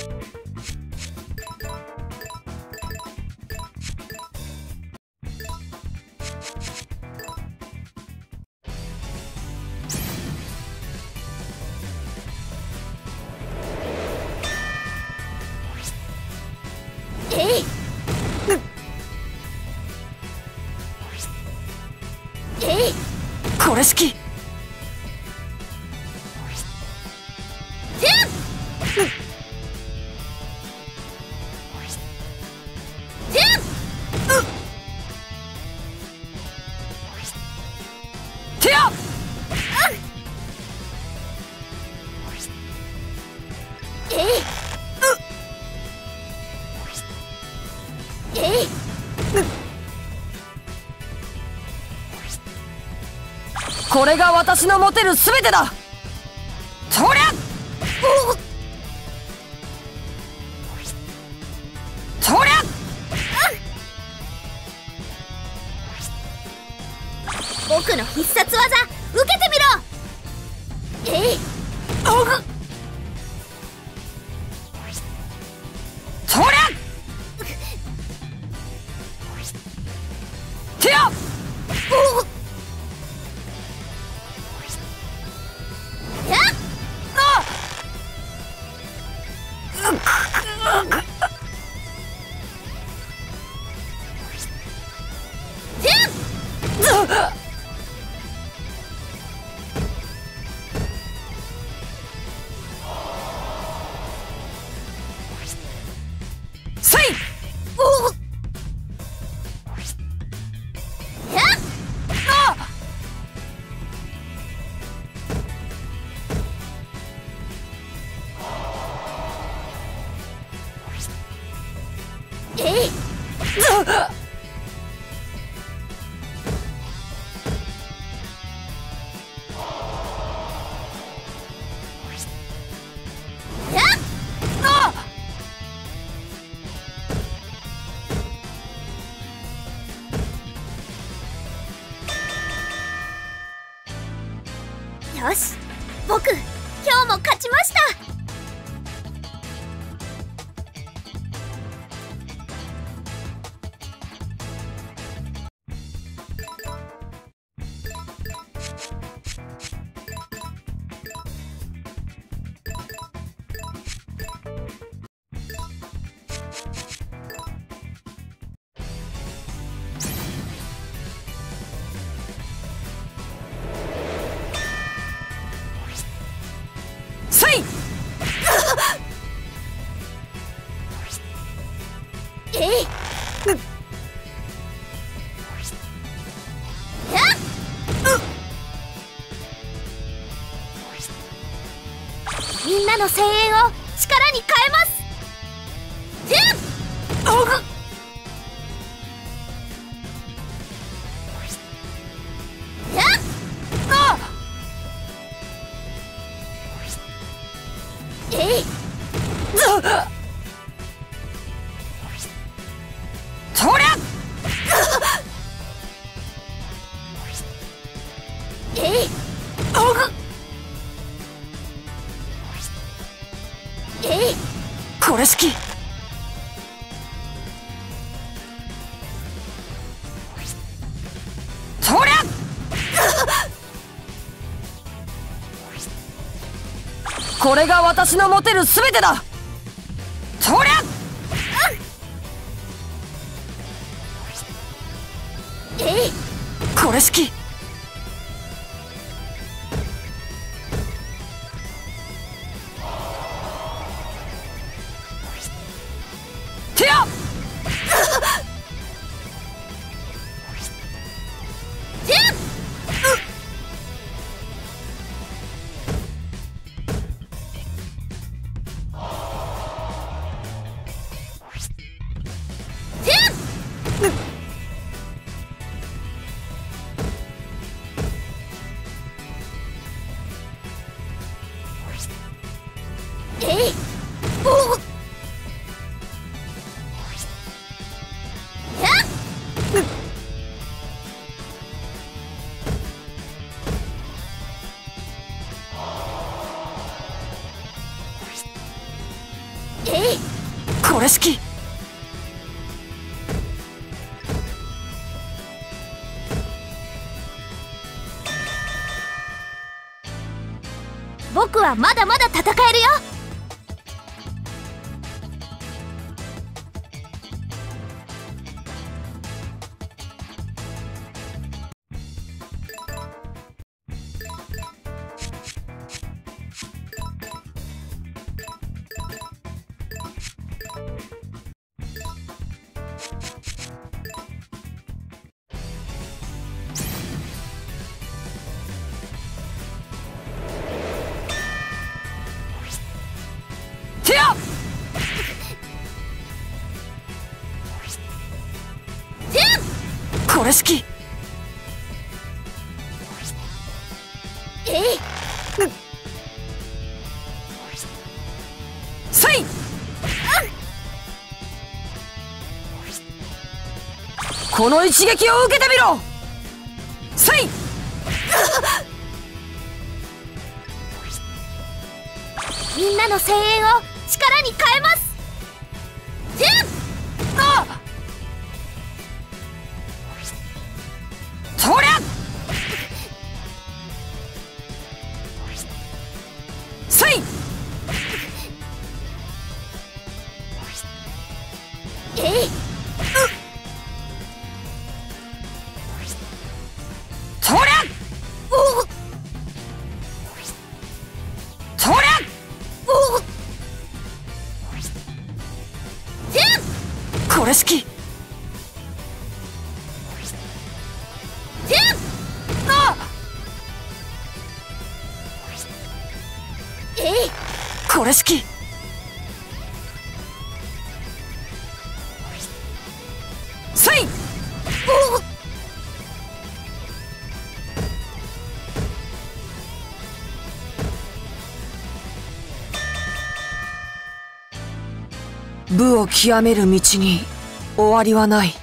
これ式。これが私の持てる全てだ。そりゃそりゃ僕の必殺技受けてみろ。 そりゃてやせいよし、僕今日も勝ちました。 せいみんなの声援を力に変えます。 そりゃこれ式。そりゃこれが私の持てる全てだ。そりゃこれ式。てやえい。 これ式。 僕はまだまだ戦えるよ。 てやこれ式。 えい。 せい。この一撃を受けてみろ。せい。 みんなの声援を力に変えます。 あっそりゃせい。 えい。 そりゃおそりゃおこれ式。あっえい。 これ式。せい。武を極める道に終わりはない。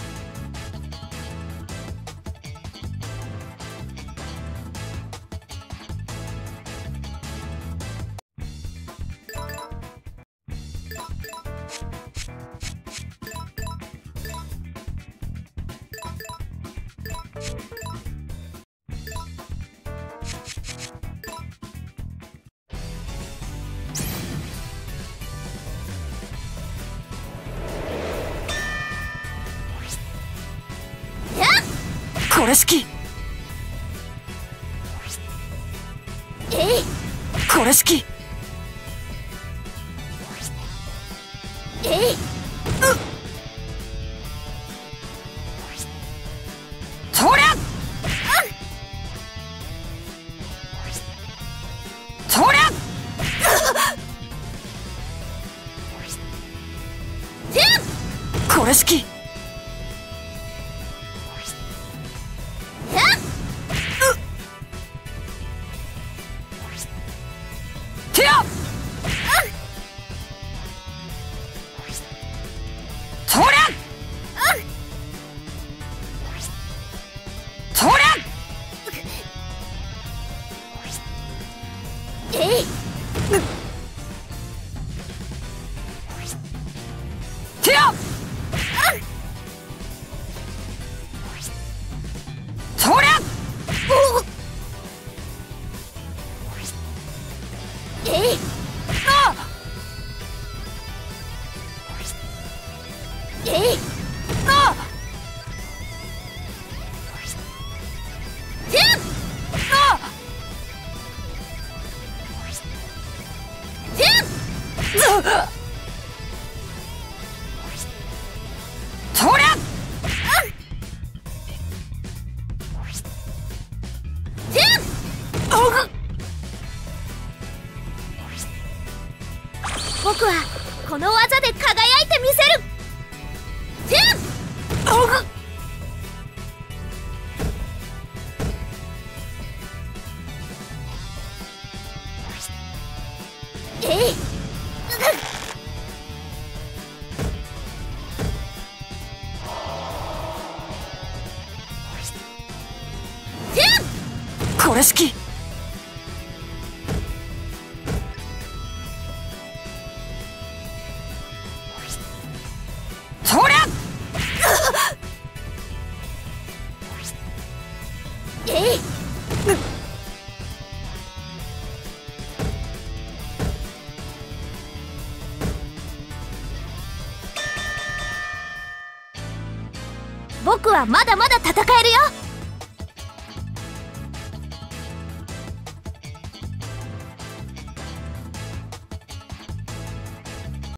これ式。 えい。 これ式。 えい。 そりゃそりゃこれ式。てやそりゃそりゃえい。 てやそりゃえい。 あっえい。 あっあっそりゃ僕はこの技で輝いてみせる。えい。 これ式。 えい。僕はまだまだ戦えるよ。